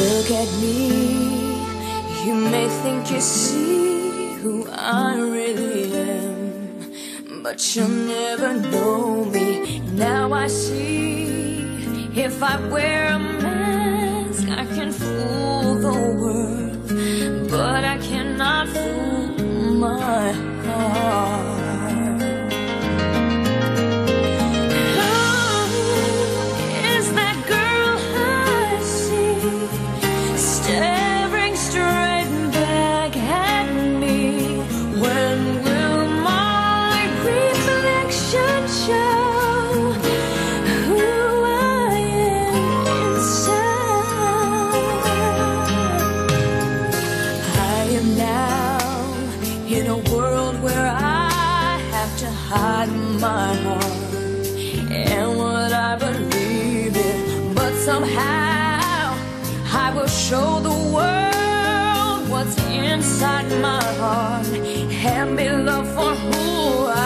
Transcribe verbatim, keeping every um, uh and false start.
Look at me, you may think you see who I really am, but you'll never know me. Now I see, if I wear a mask, I can fool the world, but I cannot fool my heart. In a world where I have to hide my heart and what I believe in, but somehow I will show the world what's inside my heart and be loved for who I am.